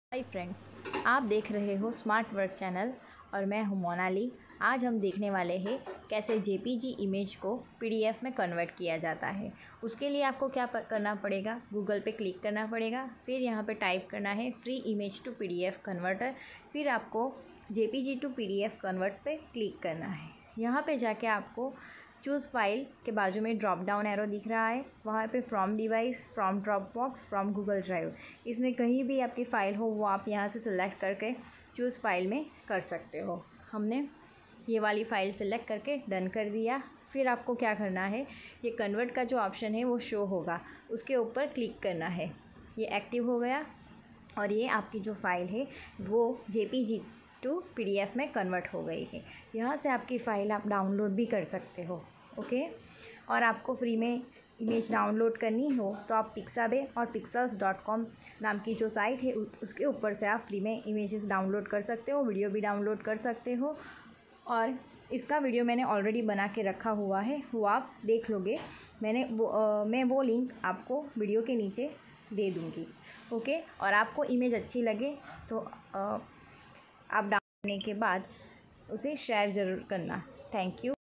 Hi friends, आप देख रहे हो स्मार्ट वर्क चैनल और मैं हूं मोनाली। आज हम देखने वाले हैं कैसे जेपीजी इमेज को पीडीएफ में कन्वर्ट किया जाता है। उसके लिए आपको क्या करना पड़ेगा, गूगल पे क्लिक करना पड़ेगा, फिर यहां पे टाइप करना है free image to PDF converter, फिर आपको जेपीजी टू पीडीएफ कन्वर्ट पे क्लिक करना है। यहाँ पे जाके आपको चूज़ फाइल के बाजू में ड्रॉप डाउन एरो दिख रहा है, वहाँ पे from device, from Dropbox, from Google drive, इसमें कहीं भी आपकी फ़ाइल हो वो आप यहाँ से सिलेक्ट करके चूज़ फाइल में कर सकते हो। हमने ये वाली फ़ाइल सिलेक्ट करके डन कर दिया। फिर आपको क्या करना है, ये कन्वर्ट का जो ऑप्शन है वो शो होगा, उसके ऊपर क्लिक करना है। ये एक्टिव हो गया और ये आपकी जो फ़ाइल है वो जेपीजी टू पीडीएफ में कन्वर्ट हो गई है। यहाँ से आपकी फ़ाइल आप डाउनलोड भी कर सकते हो। ओके, और आपको फ्री में इमेज डाउनलोड करनी हो तो आप पिक्साबे और pixels.com नाम की जो साइट है उसके ऊपर से आप फ्री में इमेजेस डाउनलोड कर सकते हो, वीडियो भी डाउनलोड कर सकते हो। और इसका वीडियो मैंने ऑलरेडी बना के रखा हुआ है, वो आप देख लोगे। मैं वो लिंक आपको वीडियो के नीचे दे दूँगी। ओके, और आपको इमेज अच्छी लगे तो आप डाउनलोड करने के बाद उसे शेयर ज़रूर करना। Thank you.